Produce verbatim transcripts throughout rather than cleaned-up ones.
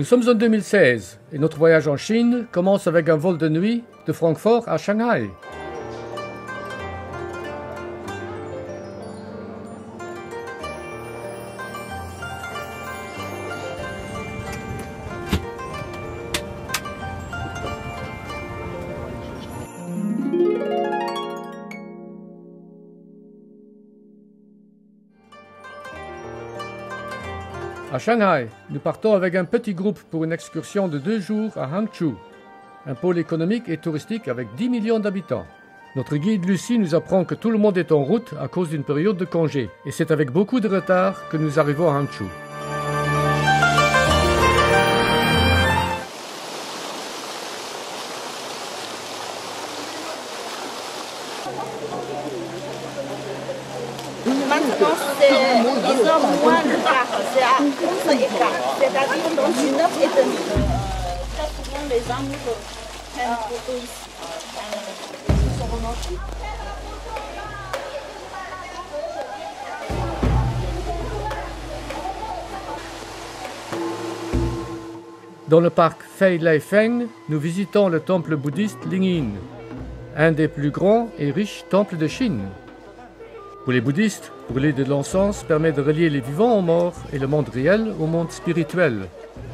Nous sommes en deux mille seize et notre voyage en Chine commence avec un vol de nuit de Francfort à Shanghai. À Shanghai, nous partons avec un petit groupe pour une excursion de deux jours à Hangzhou, un pôle économique et touristique avec dix millions d'habitants. Notre guide Lucie nous apprend que tout le monde est en route à cause d'une période de congé, et c'est avec beaucoup de retard que nous arrivons à Hangzhou. Maintenant, c'est dix heures moins le quart, c'est à onze heures quinze, c'est-à-dire dans une heure et demie. Très souvent, les amoureux prennent photo ici. Ils sont remontés. Dans le parc Fei Lei Feng, nous visitons le temple bouddhiste Lingyin, un des plus grands et riches temples de Chine. Pour les bouddhistes, brûler de l'encens permet de relier les vivants aux morts et le monde réel au monde spirituel.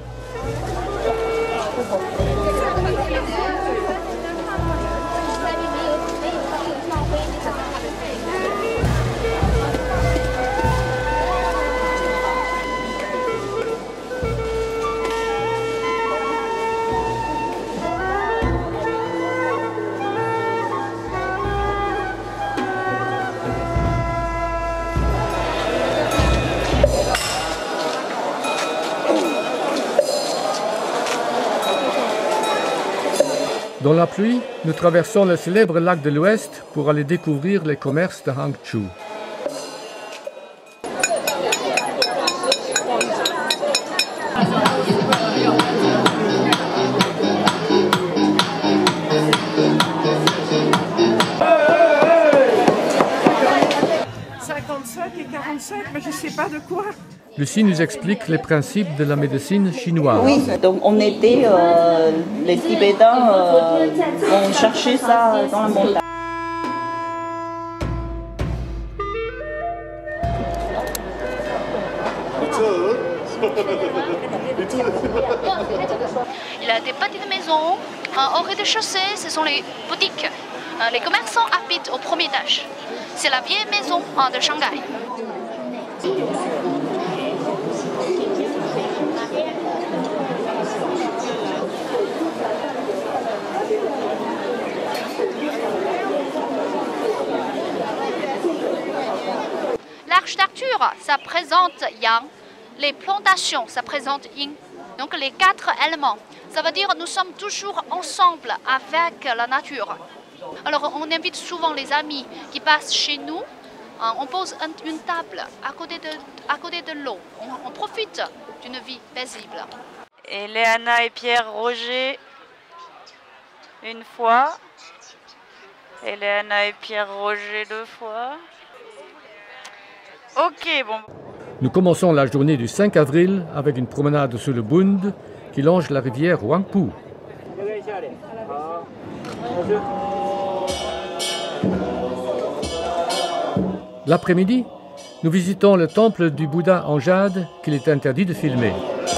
Dans la pluie, nous traversons le célèbre lac de l'Ouest pour aller découvrir les commerces de Hangzhou. cinquante-cinq et quarante-cinq, mais je ne sais pas de quoi. Lucie nous explique les principes de la médecine chinoise. Oui, donc on était, euh, les Tibétains euh, ont cherché ça dans la montagne. Il a des petites maisons. Au rez-de-chaussée, ce sont les boutiques. Les commerçants habitent au premier étage. C'est la vieille maison de Shanghai. L'architecture, ça présente Yang. Les plantations, ça présente Yin. Donc les quatre éléments. Ça veut dire que nous sommes toujours ensemble avec la nature. Alors on invite souvent les amis qui passent chez nous. On pose une table à côté de, à côté de l'eau. On, on profite d'une vie paisible. Et Léana et Pierre Roger, une fois. Et Léana et Pierre Roger, deux fois. Ok, bon. Nous commençons la journée du cinq avril avec une promenade sur le Bund qui longe la rivière Huangpu. L'après-midi, nous visitons le temple du Bouddha en jade qu'il est interdit de filmer.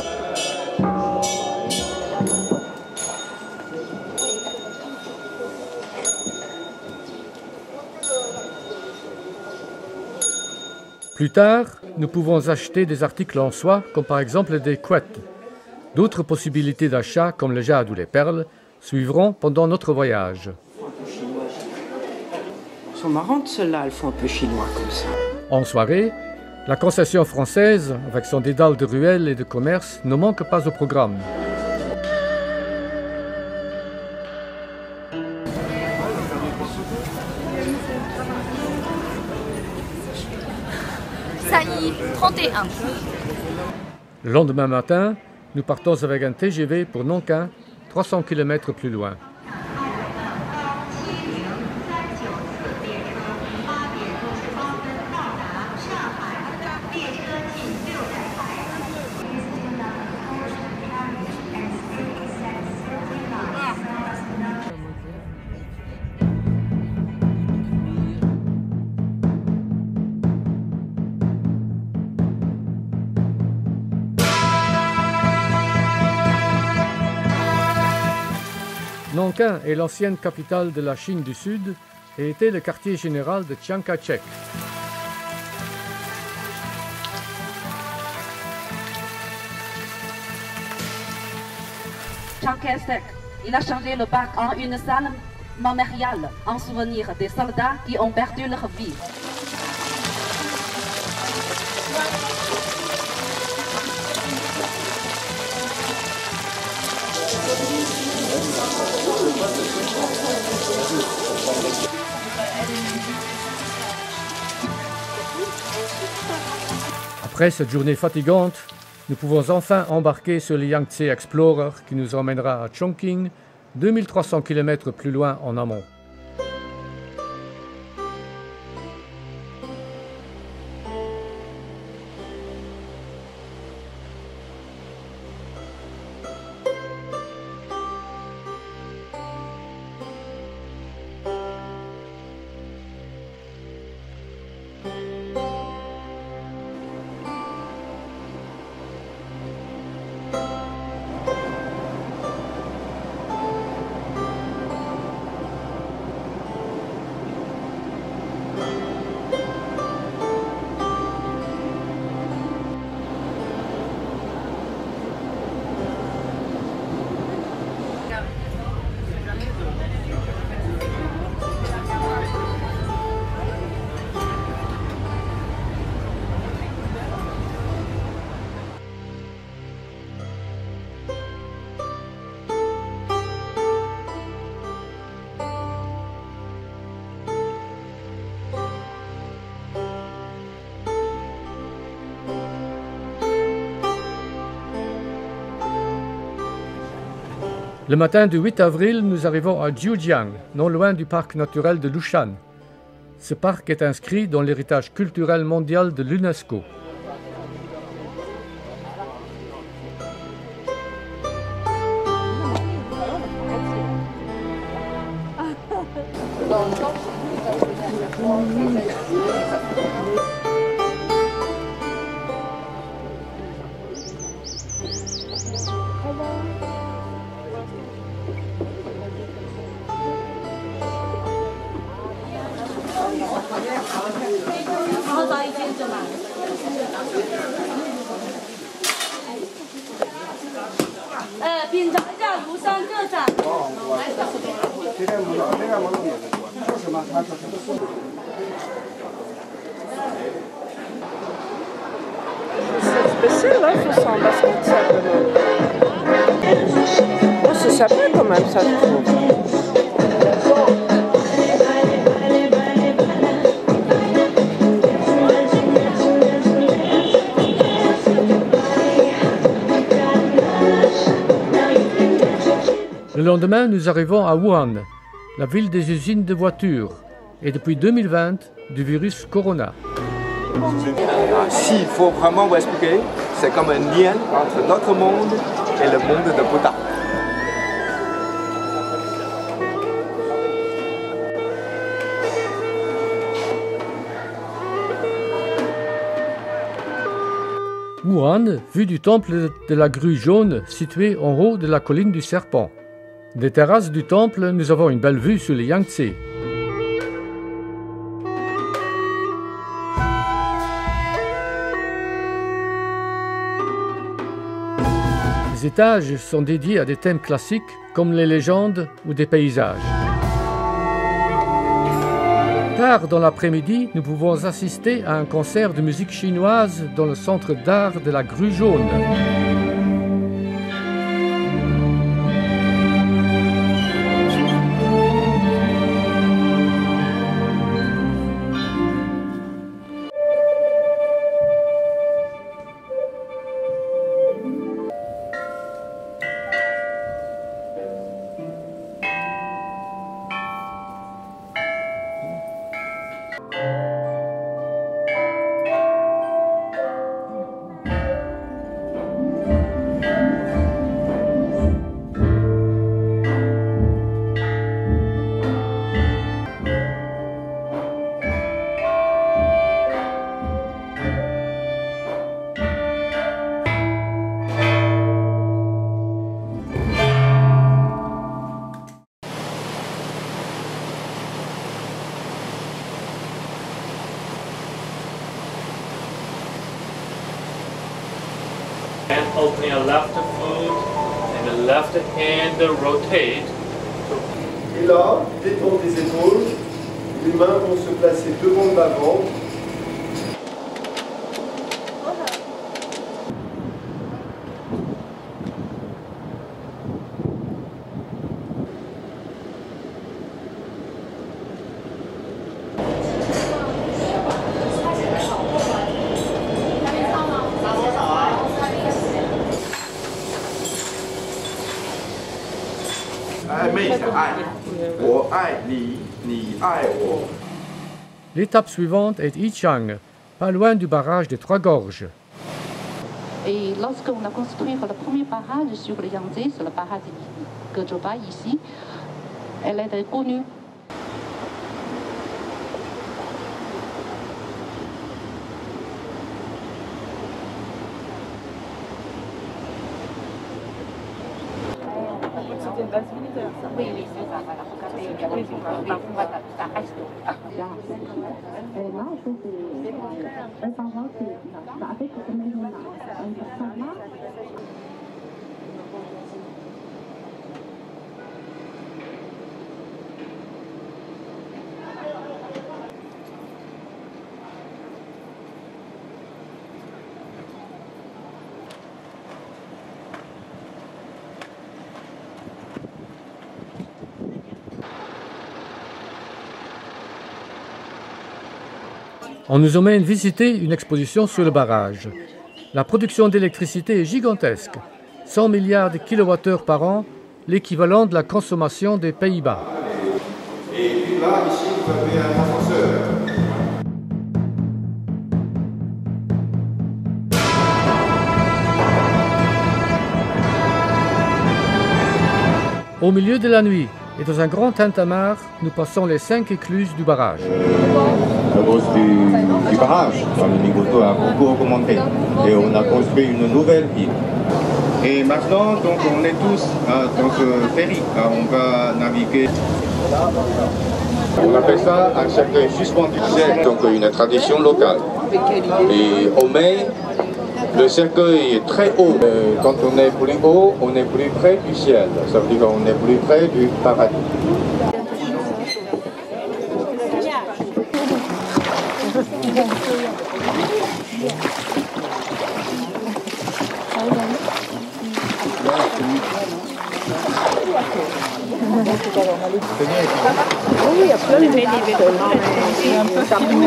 Plus tard, nous pouvons acheter des articles en soie, comme par exemple des couettes. D'autres possibilités d'achat, comme le jade ou les perles, suivront pendant notre voyage. Elles sont marrantes celles-là, elles font un peu chinois comme ça. En soirée, la concession française, avec son dédale de ruelles et de commerces, ne manque pas au programme. Sailly, trente et un. Le lendemain matin, nous partons avec un T G V pour Nankin, trois cents kilomètres plus loin. Nankin est l'ancienne capitale de la Chine du Sud et était le quartier général de Chiang Kai-shek. Chiang Kai-shek, il a changé le bac en une salle mémoriale en souvenir des soldats qui ont perdu leur vie. Après cette journée fatigante, nous pouvons enfin embarquer sur le Yangtze Explorer qui nous emmènera à Chongqing, deux mille trois cents kilomètres plus loin en amont. Le matin du huit avril, nous arrivons à Jiujiang, non loin du parc naturel de Lushan. Ce parc est inscrit dans l'héritage culturel mondial de l'UNESCO. C'est spécial, hein, ce sans basket, ça, quand même. Oh, c'est sympa quand même, ça, je trouve. Le lendemain, nous arrivons à Wuhan, la ville des usines de voitures, et depuis deux mille vingt, du virus Corona. S'il faut vraiment vous expliquer, c'est comme un lien entre notre monde et le monde de Bouddha. Wuhan, vue du temple de la grue jaune situé en haut de la colline du Serpent. Des terrasses du temple, nous avons une belle vue sur le Yangtze. Les étages sont dédiés à des thèmes classiques comme les légendes ou des paysages. Tard dans l'après-midi, nous pouvons assister à un concert de musique chinoise dans le centre d'art de la grue jaune. opening a left foot and the left hand rotate. Et là, détente des épaules, les mains vont se placer devant le bas-ventre. L'étape suivante est Yichang, pas loin du barrage des Trois Gorges. Et lorsqu'on a construit le premier barrage sur le Yangtze, c'est le barrage de Gezhouba ici, elle est connue. C'était une base militaire, ça. Oui, oui, c'est ça. Voilà. Regardez, regardez, voilà, ça reste. On nous emmène visiter une exposition sur le barrage. La production d'électricité est gigantesque, cent milliards de kilowattheures par an, l'équivalent de la consommation des Pays-Bas. Et puis là, ici, vous avez un ascenseur. Au milieu de la nuit et dans un grand tintamarre, nous passons les cinq écluses du barrage. La hausse du, du barrage dans le niveau d'eau a beaucoup augmenté et on a construit une nouvelle ville. Et maintenant, donc, on est tous euh, dans ce ferry. Euh, on va naviguer. On appelle ça un cercueil suspendu. C'est donc une tradition locale. Et au mai, le cercueil est très haut. Euh, quand on est plus haut, on est plus près du ciel. Ça veut dire qu'on est plus près du paradis. Oui, il y a plein de métiers. C'est un peu filmé.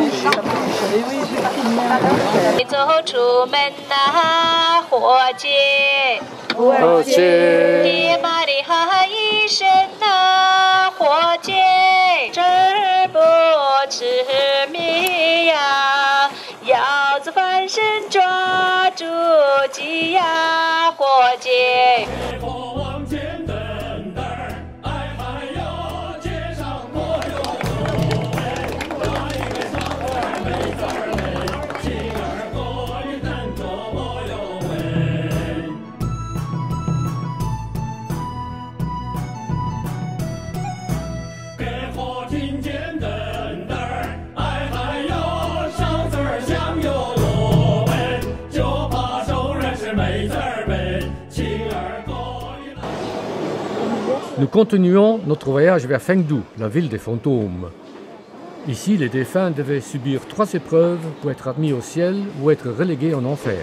Nous continuons notre voyage vers Fengdu, la ville des fantômes. Ici, les défunts devaient subir trois épreuves pour être admis au ciel ou être relégués en enfer.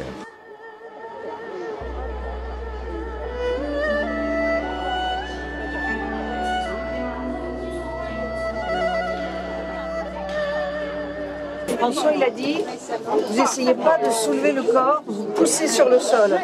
François, il a dit, vous n'essayez pas de soulever le corps, vous poussez sur le sol.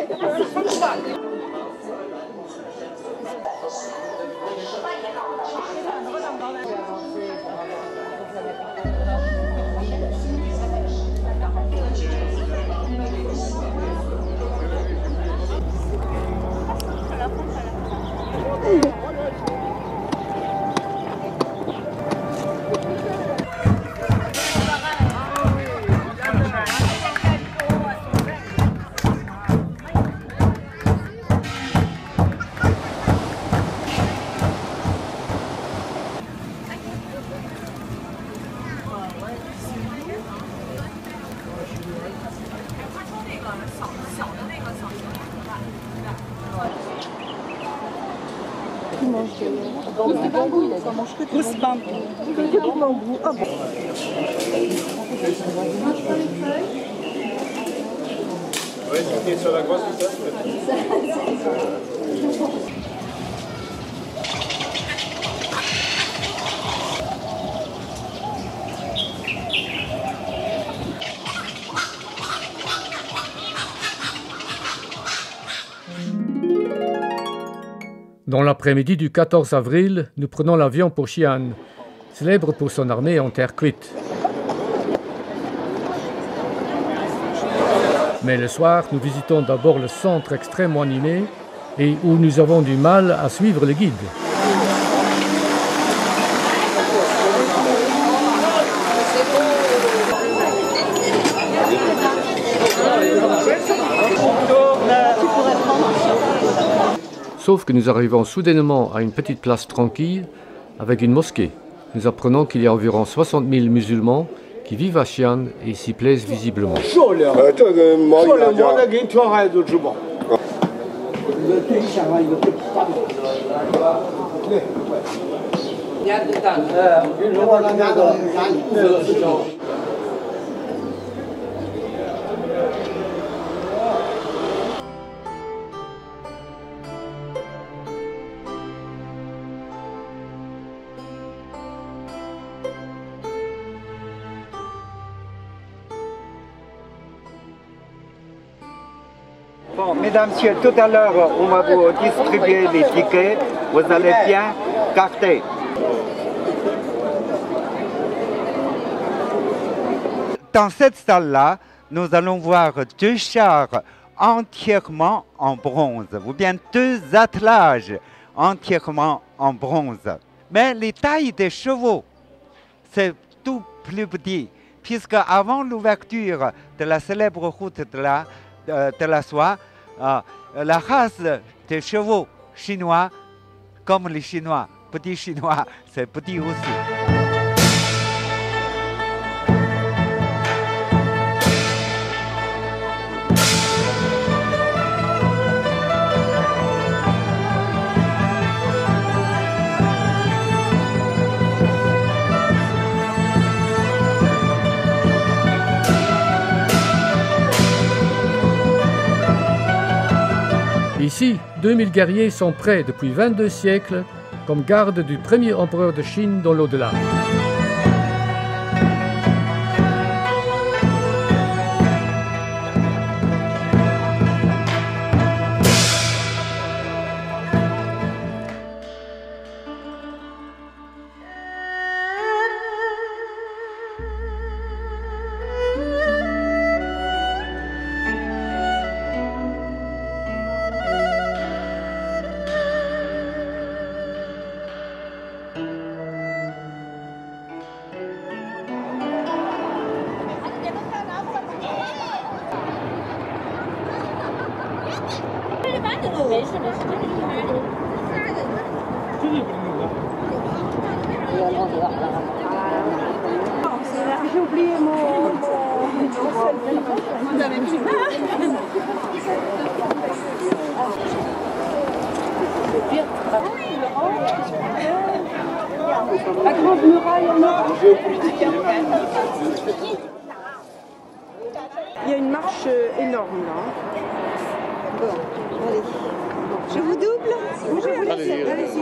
Pousse bambou. Que du bambou. Ah bon. Ouais, c'était sur la grosse ou ça? Dans l'après-midi du quatorze avril, nous prenons l'avion pour Xi'an, célèbre pour son armée en terre cuite. Mais le soir, nous visitons d'abord le centre extrêmement animé et où nous avons du mal à suivre le guide. Sauf que nous arrivons soudainement à une petite place tranquille avec une mosquée. Nous apprenons qu'il y a environ soixante mille musulmans qui vivent à Xi'an et s'y plaisent visiblement. Bon, mesdames, messieurs, tout à l'heure, on va vous distribuer les tickets. Vous allez bien carter. Dans cette salle-là, nous allons voir deux chars entièrement en bronze, ou bien deux attelages entièrement en bronze. Mais les tailles des chevaux, c'est tout plus petit, puisque avant l'ouverture de la célèbre route de la de la soie, euh, la race des chevaux chinois, comme les Chinois, petits Chinois, c'est petit aussi. Ici, deux mille guerriers sont prêts depuis vingt-deux siècles comme garde du premier empereur de Chine dans l'au-delà. J'ai oublié mon... Vous avez mis la grande muraille en or. Il y a une marche énorme là. Bon, allez. Je vous double? Oui, je vous laisse. Allez-y, allez-y.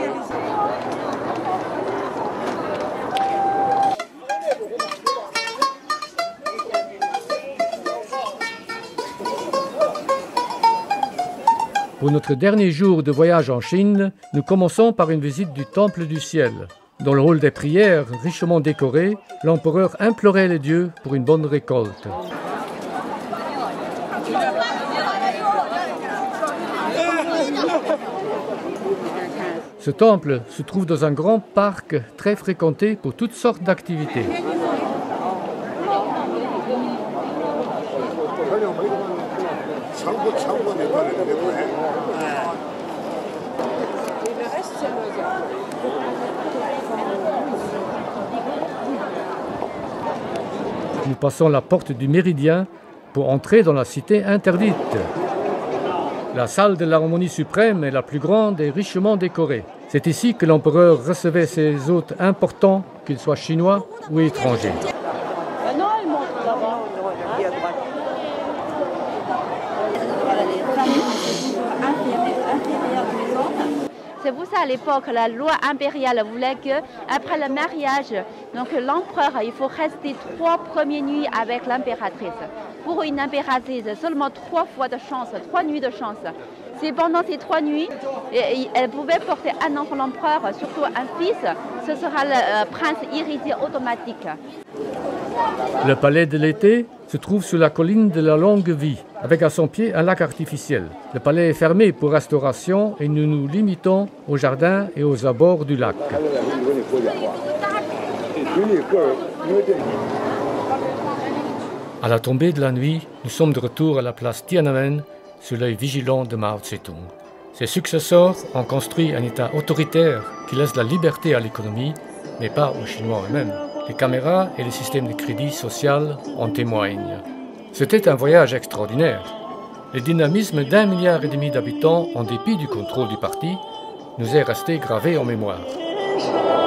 Pour notre dernier jour de voyage en Chine, nous commençons par une visite du Temple du Ciel. Dans le hall des prières, richement décoré, l'empereur implorait les dieux pour une bonne récolte. Ce temple se trouve dans un grand parc très fréquenté pour toutes sortes d'activités. Nous passons la porte du Méridien pour entrer dans la cité interdite. La salle de l'harmonie suprême est la plus grande et richement décorée. C'est ici que l'empereur recevait ses hôtes importants, qu'ils soient chinois ou étrangers. C'est pour ça à l'époque, la loi impériale voulait que après le mariage, donc l'empereur, il faut rester trois premières nuits avec l'impératrice. Pour une impératrice, seulement trois fois de chance, trois nuits de chance. C'est pendant ces trois nuits, elle pouvait porter un enfant l'empereur, surtout un fils, ce sera le prince héritier automatique. Le palais de l'été se trouve sur la colline de la Longue Vie, avec à son pied un lac artificiel. Le palais est fermé pour restauration et nous nous limitons au jardin et aux abords du lac. À la tombée de la nuit, nous sommes de retour à la place Tiananmen, sous l'œil vigilant de Mao Tse-tung. Ses successeurs ont construit un État autoritaire qui laisse la liberté à l'économie, mais pas aux Chinois eux-mêmes. Les caméras et les systèmes de crédit social en témoignent. C'était un voyage extraordinaire. Le dynamisme d'un milliard et demi d'habitants, en dépit du contrôle du parti, nous est resté gravé en mémoire.